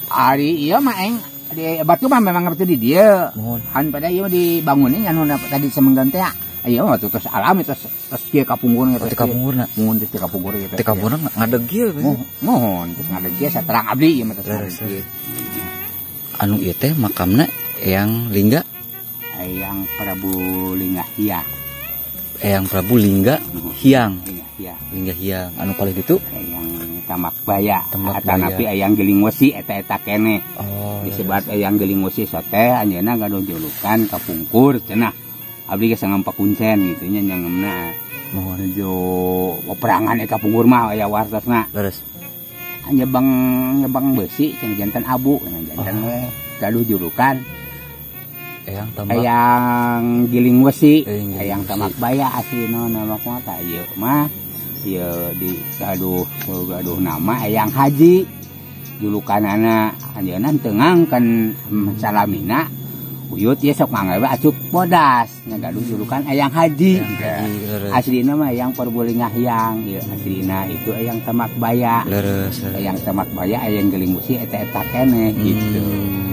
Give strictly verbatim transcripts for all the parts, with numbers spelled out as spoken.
Ari iya mah eng di batu mah memang ngerti di dia. Mohon. Han pada ieu dibangunin anu tadi semenggan teh. Iya mah terus alami terus terus kieu kapunggur Teh kapungurna. Mun terus kapunggur ieu. Teh kapungurna ngadeg ieu. Mohon terus ngadeg ieu saterang abdi ieu mah terus. Anu ieu teh makamna Eyang Lingga. Eyang Prabu Lingga Hyang. Eyang Prabu Lingga Hyang. Iya. Lingga Hyang. Anu paling ditu Eyang Tamak Baya. Tamak Eta Baya. napi Eyang Geling Wesi eta-eta kene. Oh. Disebut Eyang Geling Wesi sote anjeunna gaduh julukan kapungkur cenah. Abdi geus ngampak kuncen gitu nya nyangemna. Mohon Jo peperangan eka kapungkur mah aya wartosna. leres. Nyebang nyebang besi cenah jantan abu cenah jantan Oh. we gaduh julukan Eyang Tamak. Eyang Giling Wesi, Eyang Giling Eyang Wesi. Tamak Baya aslina nama mah ta ieu mah ieu di gaduh gaduh nama Eyang Haji. Julukanana anjeunna teu ngangkeun salamina. Uyut ieu sok ngangge acup bodas, nya gaduh julukan Eyang Haji. Eyang Haji, leres. Aslina mah Eyang Perbulinga Hyang, ieu aslina itu Eyang Tamak Baya. Leres. leres. Eyang Tamak Baya, Eyang Geling Wesi eta-eta keneh gitu. Hmm.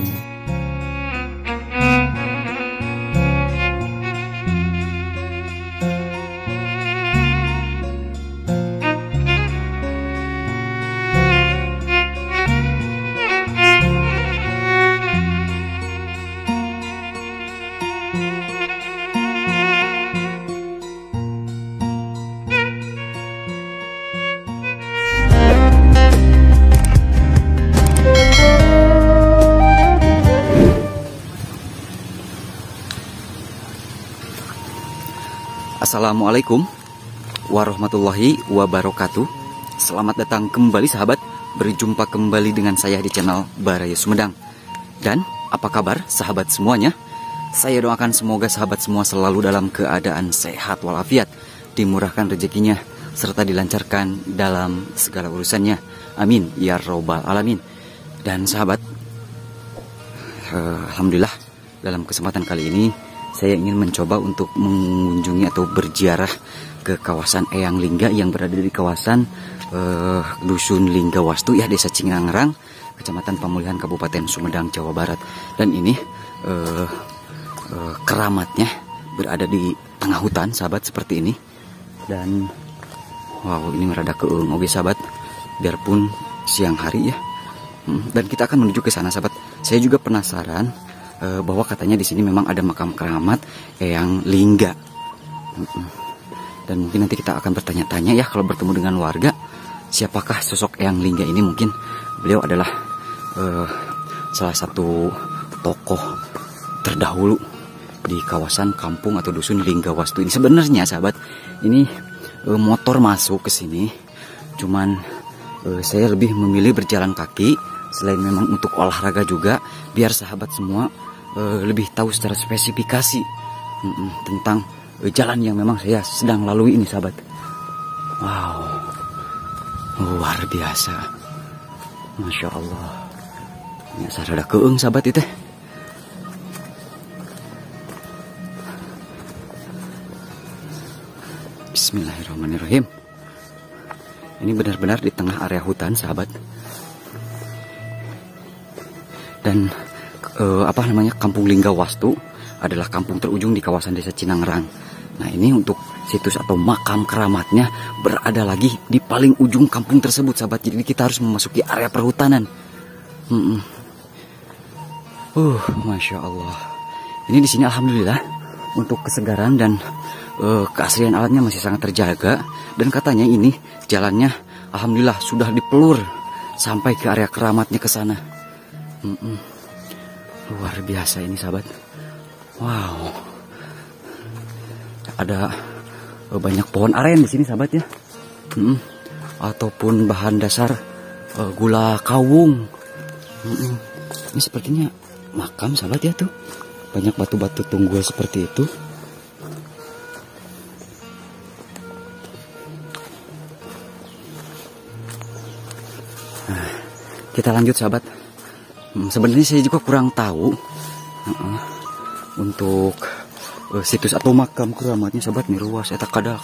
Assalamualaikum warahmatullahi wabarakatuh. Selamat datang kembali sahabat. Berjumpa kembali dengan saya di channel Baraya Sumedang. Dan apa kabar sahabat semuanya? Saya doakan semoga sahabat semua selalu dalam keadaan sehat walafiat, dimurahkan rezekinya, serta dilancarkan dalam segala urusannya. Amin ya robbal alamin. Dan sahabat, alhamdulillah dalam kesempatan kali ini saya ingin mencoba untuk mengunjungi atau berziarah ke kawasan Eyang Lingga yang berada di kawasan uh, Dusun Lingga Wastu ya, Desa Cingangrang, Kecamatan Pamulihan, Kabupaten Sumedang, Jawa Barat. Dan ini uh, uh, keramatnya berada di tengah hutan, sahabat, seperti ini. Dan wow, ini merada keung oke sahabat, biarpun siang hari ya. Hmm, dan kita akan menuju ke sana, sahabat. Saya juga penasaran uh, bahwa katanya di sini memang ada makam keramat Eyang Lingga. Hmm, dan mungkin nanti kita akan bertanya-tanya ya kalau bertemu dengan warga, siapakah sosok Eyang Lingga ini. Mungkin beliau adalah uh, salah satu tokoh terdahulu di kawasan kampung atau dusun Lingga Wastu ini. Sebenarnya sahabat, ini uh, motor masuk ke sini, cuman uh, saya lebih memilih berjalan kaki, selain memang untuk olahraga juga, biar sahabat semua uh, lebih tahu secara spesifikasi mm -mm, tentang uh, jalan yang memang saya sedang lalui ini, sahabat. Wow, luar biasa, masya Allah. Ini sarada keung sahabat itu. Bismillahirrahmanirrahim. Ini benar-benar di tengah area hutan, sahabat. Dan eh, apa namanya, Kampung Lingga Wastu adalah kampung terujung di kawasan Desa Cinangrang. Nah, ini untuk situs atau makam keramatnya berada lagi di paling ujung kampung tersebut, sahabat. Jadi kita harus memasuki area perhutanan. Hmm -mm. Uh, masya Allah. Ini di sini alhamdulillah untuk kesegaran dan uh, keaslian alatnya masih sangat terjaga. Dan katanya ini jalannya alhamdulillah sudah dipelur sampai ke area keramatnya ke sana. Mm -mm. Luar biasa ini, sahabat. Wow, ada uh, banyak pohon aren di sini, sahabat ya. Mm -mm. Ataupun bahan dasar uh, gula kawung. Mm -mm. Ini sepertinya makam, sahabat ya, tuh banyak batu-batu tunggul seperti itu. Nah, kita lanjut, sahabat. Hmm, sebenarnya saya juga kurang tahu uh -uh, untuk uh, situs atau makam keramatnya, sahabat. Nih ruas eta kadal.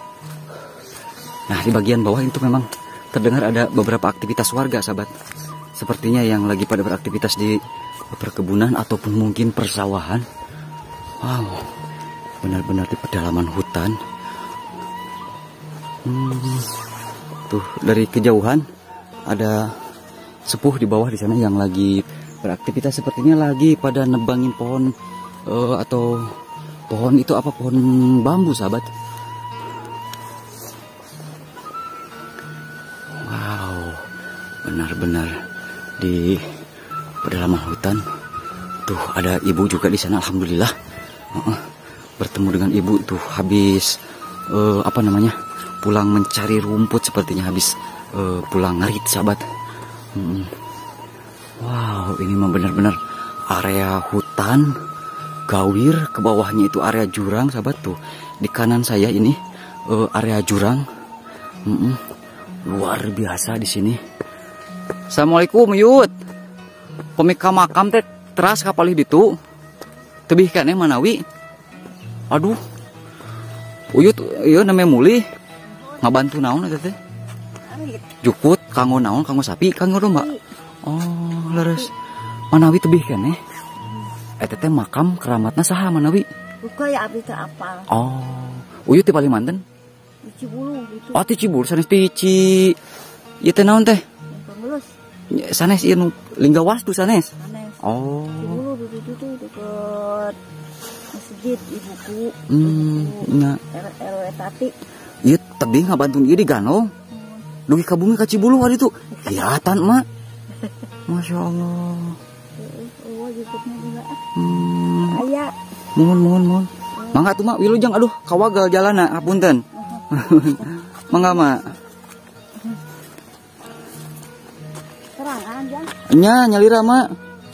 Nah, di bagian bawah itu memang terdengar ada beberapa aktivitas warga, sahabat. sepertinya yang lagi pada beraktivitas di perkebunan ataupun mungkin persawahan. Wow, benar-benar di pedalaman hutan. Hmm, tuh dari kejauhan ada sepuh di bawah di sana yang lagi beraktivitas, sepertinya lagi pada nebangin pohon uh, atau pohon itu apa, pohon bambu sahabat. Wow, benar-benar di pedalaman hutan. Tuh ada ibu juga di sana, alhamdulillah. Uh, bertemu dengan ibu tuh habis uh, apa namanya pulang mencari rumput, sepertinya habis uh, pulang ngarit sahabat. Hmm. Wow, ini mah benar-benar area hutan gawir, ke bawahnya itu area jurang sahabat. Tuh di kanan saya ini uh, area jurang. Hmm. Luar biasa di sini. Assalamualaikum Yud. Pemika makam teh teras kapalih ditu. Tebih kene manawi. Aduh. Uyut ieu namanya muli. Ngabantu naon eta teh? Jukut kanggo naon, kanggo sapi, kanggo domba. Oh, leres. Manawi tebih keneh. Eta teh makam keramatna saha manawi? Buka ya abdi teu apal. Oh. Uyut ti Palimanten? Di Cibulu gitu. Oh, ti Cibulu sanes ti Ci. Ieu teh naon teh? Pemulus. Sanes ieu nu Linggawastu sanes. Sanes. Oh. Cibulu di situ tuh deket masjid ibuku. Hmm, nya. R W Tati. Ieu tebing ngabantuin ieu di Gano. Dugi ka bumi ka Cibulu hari itu. Kelihatan mak. Masya Allah. Oh, jukutnya juga. Hmm. Aya. Mohon, mohon, mohon. Mangga tuh mak, wilujeng aduh kawagal jalana, apunten. Mangga mak. Terang aja. Nya nyalira mak.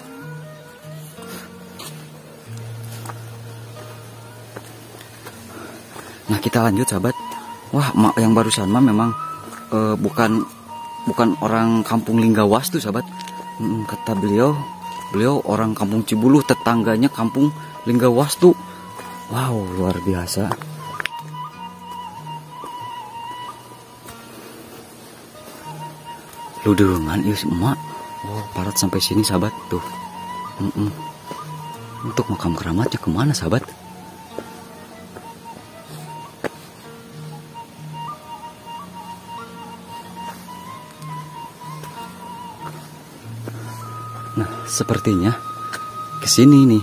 Nah kita lanjut sahabat. Wah mak yang barusan mah memang uh, bukan bukan orang kampung Linggawastu sahabat. Hmm, kata beliau, beliau orang kampung Cibulu, tetangganya kampung Linggawastu. Wow, luar biasa. Ludengan ieu emak. Wow, parat sampai sini sahabat tuh. Mm -mm. Untuk makam keramatnya kemana sahabat? Nah, sepertinya ke sini nih.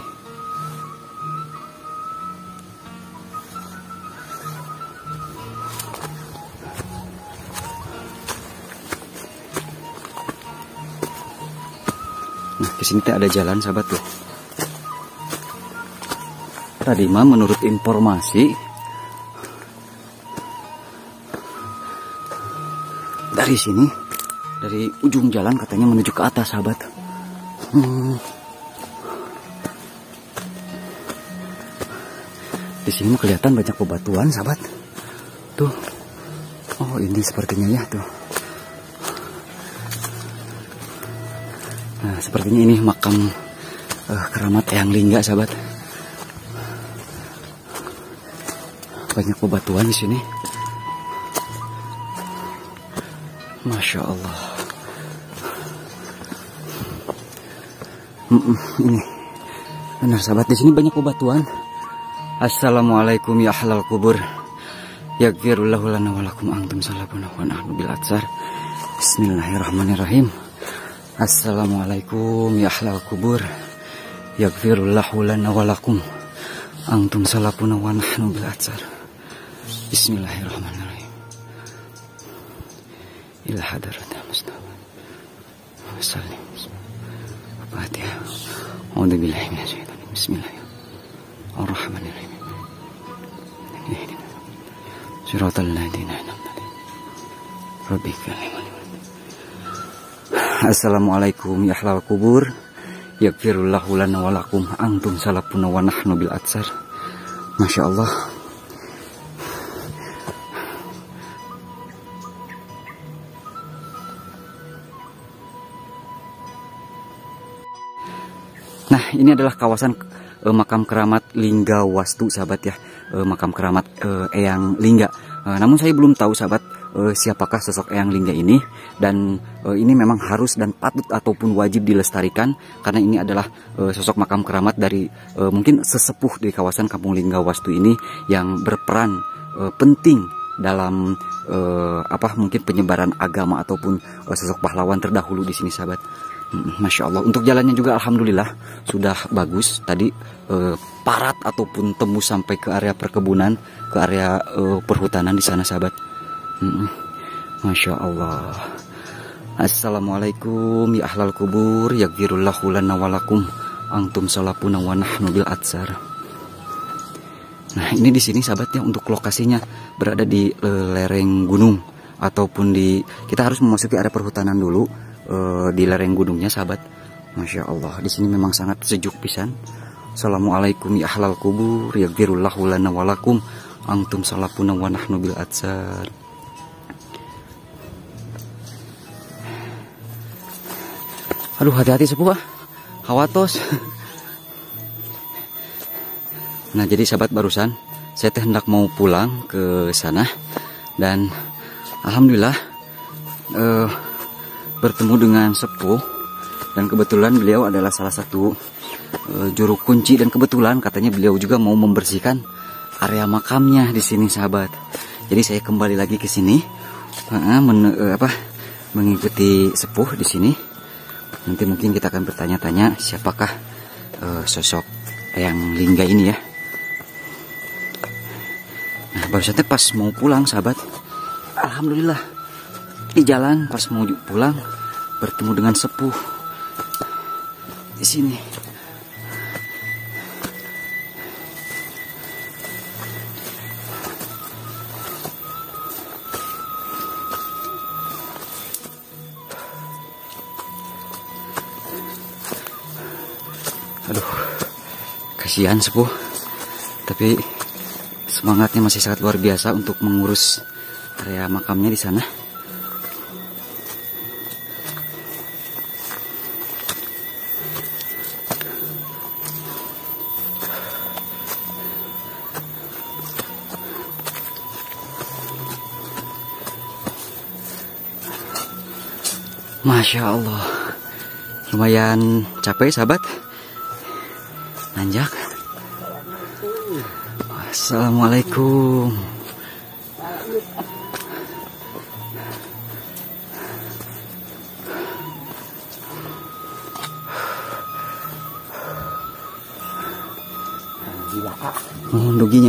Nah, ke sini ada jalan sahabat tuh. Tadi mah menurut informasi dari sini, dari ujung jalan katanya menuju ke atas sahabat. Hmm. Di sini kelihatan banyak bebatuan, sahabat. Tuh. Oh, ini sepertinya ya, tuh. Nah, sepertinya ini makam uh, keramat Eyang Lingga, sahabat. Banyak bebatuan di sini. Masya Allah. Mm-mm, ini benar sahabat, di sini banyak bebatuan. Assalamualaikum ya ahlal kubur. Yaghfirullahu lana wa lakum antum salafuna wa nahnu bil atsar. Bismillahirrahmanirrahim. Assalamualaikum ya ahlal kubur. Yaghfirullahu lana wa lakum antum salafuna wa nahnu bil atsar. Bismillahirrahmanirrahim. Ila hadratil Mustafa. Wassalam. Fatihah. A'udzu billahi minasyaitonir rajim. Bismillahirrahmanirrahim. Shiratal ladzina an'amta 'alaihim. Assalamualaikum ya ahlal kubur. Yaghfirullahu lana wa lakum antum salafuna wa nahnu bil atsar. Masya Allah. Nah, ini adalah kawasan e, makam keramat Linggawastu, sahabat ya, e, makam keramat e, Eyang Lingga. E, namun saya belum tahu, sahabat, uh, siapakah sosok Eyang Lingga ini, dan uh, ini memang harus dan patut ataupun wajib dilestarikan karena ini adalah uh, sosok makam keramat dari uh, mungkin sesepuh di kawasan Kampung Linggawastu ini yang berperan uh, penting dalam uh, apa mungkin penyebaran agama ataupun uh, sosok pahlawan terdahulu di sini, sahabat. Masya Allah. Untuk jalannya juga alhamdulillah sudah bagus. Tadi eh, parat ataupun tembus sampai ke area perkebunan, ke area eh, perhutanan di sana, sahabat. Hmm, Masya Allah. Assalamualaikum ya ahlal kubur, yaghfirullahu lana walakum, antum salapuna wa nahnu bil atsar. Nah, ini di sini sahabat ya, untuk lokasinya berada di eh, lereng gunung ataupun di, kita harus memasuki area perhutanan dulu. Uh, di lereng gunungnya, sahabat. Masya Allah, di sini memang sangat sejuk pisan. Assalamualaikum ya ahlal kubur, yaghfirullahu lana walakum, antum salapuna wa nahnu bil atsar. Aduh, hati-hati sepuh, hawatos. Nah, jadi sahabat, barusan saya teh hendak mau pulang ke sana dan alhamdulillah uh, bertemu dengan sepuh, dan kebetulan beliau adalah salah satu uh, juru kunci, dan kebetulan katanya beliau juga mau membersihkan area makamnya di sini, sahabat. Jadi saya kembali lagi ke sini uh, men, uh, apa mengikuti sepuh di sini. Nanti mungkin kita akan bertanya-tanya siapakah uh, sosok Eyang Lingga ini ya. Nah, baru saja pas mau pulang, sahabat, alhamdulillah di jalan pas mau pulang bertemu dengan sepuh di sini. Aduh, kasihan sepuh, tapi semangatnya masih sangat luar biasa untuk mengurus area makamnya di sana. Masya Allah, lumayan capek, sahabat, nanjak. Assalamualaikum. Mohon doginya.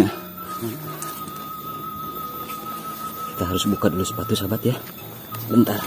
Kita harus buka dulu sepatu, sahabat ya. Sebentar.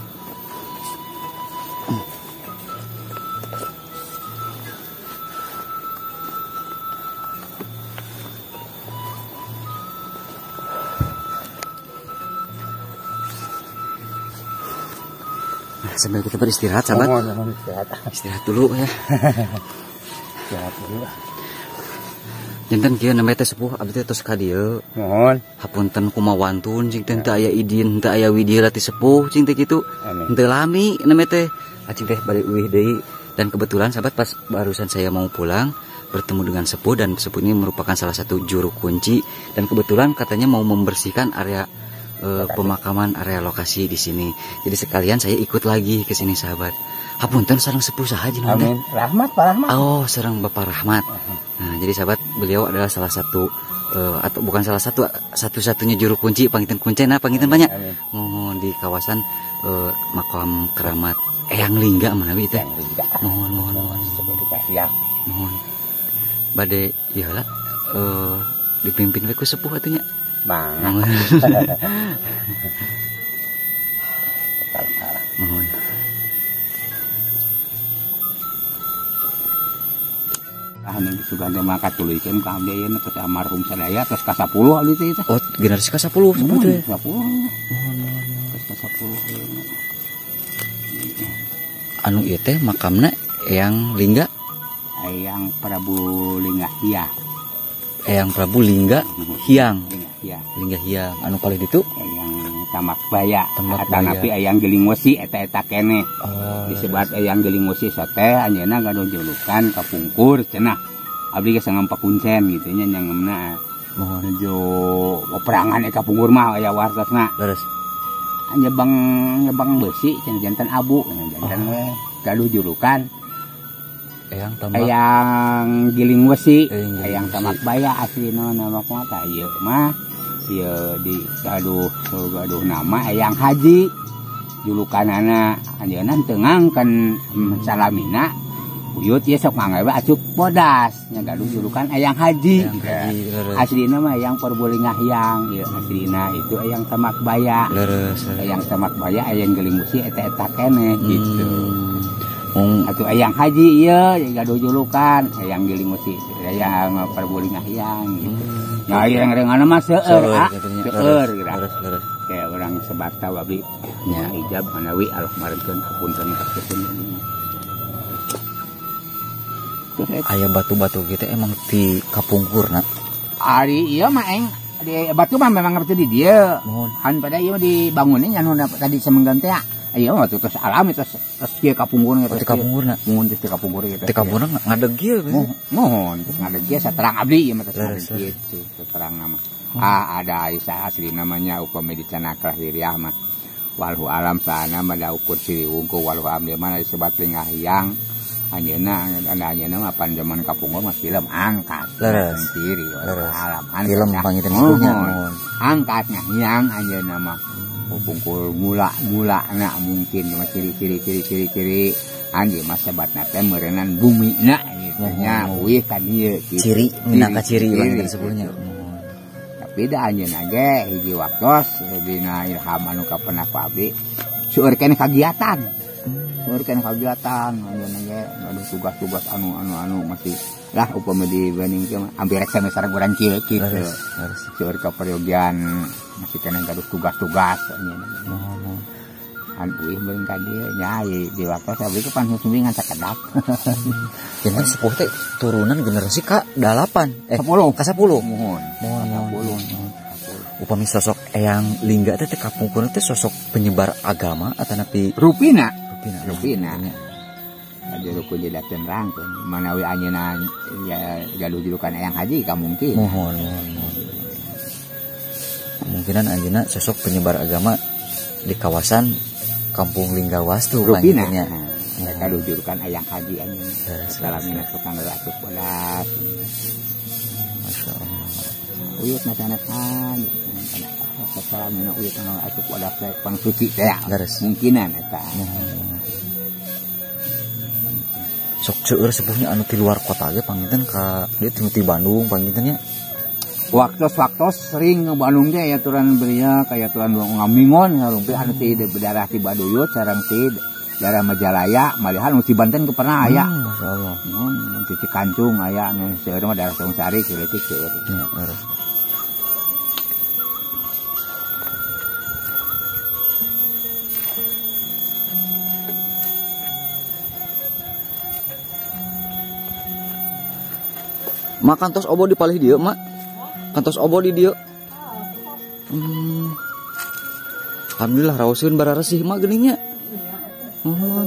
Sambil kita beristirahat, sahabat. Oh, istirahat. Istirahat dulu ya. Istirahat dulu. Jantan kieu namanya teh sepuh abdi teh tos ka dieu. Mohon. Hapunten kumawantun cing teh teu aya idin, teu aya widih ti sepuh cing teh kitu. Teu lami namanya teh. Acing teh balik uih deui, dan kebetulan sahabat pas barusan saya mau pulang bertemu dengan sepuh, dan sepuh ini merupakan salah satu juru kunci, dan kebetulan katanya mau membersihkan area Uh, pemakaman, area lokasi di sini. Jadi sekalian saya ikut lagi ke sini, sahabat. Hapunten sareng sepuh saha jeung Amin. Rahmat, Pak Rahmat. Oh, sareng Bapak Rahmat. Nah, jadi sahabat, beliau adalah salah satu uh, atau bukan salah satu satu-satunya juru kunci panginten kuncena panginten banyak. Mohon di kawasan uh, makam keramat Eyang Lingga manawi teh. Mohon mohon mohon ya. Mohon. Bade ieu lah uh, dipimpin we ku sepuh atunya. Bang. Mohon. Ah, ini sudah ada makat tulikeun ka abdi ieu teh almarhum sadaya tos ka sepuluh abdi teh. Oh, generasi ka sepuluh sepuh teh. sepuluh. Mohon mohon Tos ka sepuluh ieu. Anu ieu teh makamna Eyang Lingga. Eyang Prabu Lingga Hyang. Eyang Prabu Lingga Hyang. Lingga Hyang. Lingga Hyang. Anu kali ditu Eyang Tamak Baya. Tamak Eta Baya. napi Eyang Geling Wesi eta-eta kene. Oh, Disebut Eyang Geling Wesi teh anjeunna gaduh julukan kapungkur cenah. Abdi geus ngampa kuncen gitu nya nyangemna. mohon Jo peperangan eka pungkur mah aya wartosna. leres. nyebang nyebang besi jantan abu jantan Oh. we gaduh julukan Eyang tambah. eyang giling besi Eyang giling eyang besi. tamak baya aslina nama mah tah ieu mah ieu di gaduh gaduh nama eyang haji julukanana anjeunna teu ngangken salamina uyut ieu sok mangga asup bodas nya gaduh julukan eyang haji. Eyang haji, leres. Aslina mah eyang perboleh ngahyang ieu aslina itu eyang tamak baya. Leres. leres. Eyang tamak baya eyang geling besi eta-eta keneh gitu. Hmm. Atuh eyang haji ieu gaduh julukan eyang geling besi eyang perboleh ngahyang gitu. Ya yang renganna mah seueur Seueur, ah. katanya. Seueur Leres, geura. leres, leres. Kayak orang sebata babi Ya. ijab manawi Allah marenkeun hapunten hapunten. Terus Aya batu-batu gitu emang di kapungkurna. ari ieu mah eng di batu mah memang ngerti di dieu. Mohon. Han pada ieu dibangunin anu tadi semenggan teh. Ieu mah terus alami terus terus kieu kapungkur Oh, di kapungkurna. Mun terus di kapungkur gitu. Di kapungkurna ngadeg ieu. Mohon terus ngadeg kieu saterang abdi ieu mah terus Leres, ngadeg kieu saterang nama. Ah ada Aisyah asli namanya upami di Canaklah Hiriah mah. Walhu alam sana mada ukur siriwungku walhu amli mana disebat lingahyang. Anjeunna anda anjeunna mah pan zaman kapungkur mah film angkat. Leres. Sendiri walhu Leres. alam. Film Angkat. pangitan Mohon. sepuhnya. Mohon. Angkat ngahyang anjeunna mah. Pungkul mula-mula na mungkin cuma ciri-ciri ciri-ciri anjeun mah sebatna teh meureunnan bumina gitu nya Mohon. uih kan ieu gitu. Ciri minangka ciri Ciri, pangitan gitu. sepuhnya. Tapi da anjeunna ge hiji waktos dina ilham anu kapenah ku abdi seueur keneh kagiatan. Seueur keneh kagiatan anjeunna ge ada tugas-tugas anu anu anu masih lah upama dibanding ke hampir rek samesar urang kieu kitu. Leres, leres. Seueur kaperyogian masih keneh gaduh tugas-tugas anjeunna. Mohon. An uih beuring ka dieu nya di waktos abdi ke pan sumbi ngan sakedap. Jangan sepuh teh turunan generasi ka delapan. Eh, sepuluh. ka sepuluh. Mohon. Mohon, mohon, sepuluh. mohon. Upami sosok Eyang Lingga teh teh kapungkurna teh sosok penyebar agama atau napi Rupina. rupina. Rupina. Ada rukun jedakeun rangkeun manawi anjeunna ya gaduh julukan Eyang Haji ka mungkin. Mohon, mohon, mohon. Kemungkinan anjeunna sosok penyebar agama di kawasan Kampung Linggawastu Rupina. panggilnya. Mereka gaduh julukan Eyang Haji anjeunna. Leres, Salamina leres. tukang atuh bodas. Masya Allah. Uyut mah sanes haji. Salamina uyut anu atuh bodas teh pang suci teh. Leres. Mungkinan eta. Mohon, mohon. Sok seueur sepuhnya anu ti luar kota ge panginten ka dieu ti Bandung pangintennya. Waktos-waktos sering ke Bandung teh aya turan beria kayak turan ngamingon ngarumpi anu ti daerah ti Baduyut sareng ti daerah Majalaya malihan anu ti Banten ke pernah aya. Hmm, Masya Allah. Mun anu ti Cikancung aya anu seueur mah daerah Sungsari kieutik seueur. Ya, leres. Mak kantos obo di palih dieu, Mak. Kantos obo di dieu. Hmm. Alhamdulillah raoseun bararesih Mak geuningnya. Oh.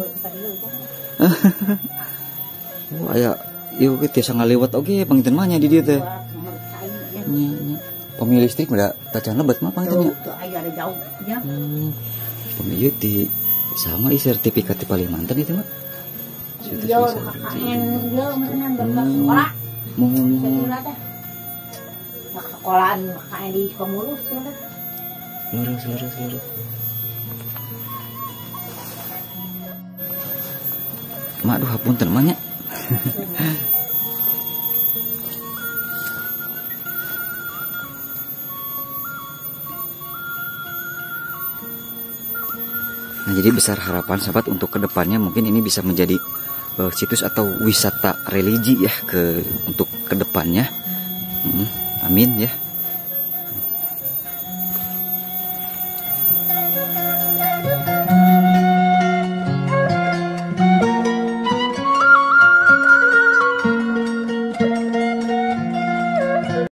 Oh, aya ieu ge tiasa ngalewat oge panginten mah nya di dieu teh. Nya, nya. Pemilik listrik mah tacan lebat mah panginten nya. Hmm. Pemilik di sama i sertifikat di Kalimantan itu mah. Iya, kakain iya meureunnan berkas sekolah. Mohon. Sekolah teh. Mak sekolahan kakain di Komulus ya teh. Lurus, lurus, lurus. Mak aduh hapunten mah nya. Nah, jadi besar harapan sahabat untuk kedepannya mungkin ini bisa menjadi uh, situs atau wisata religi ya ke untuk kedepannya. Hmm, amin ya.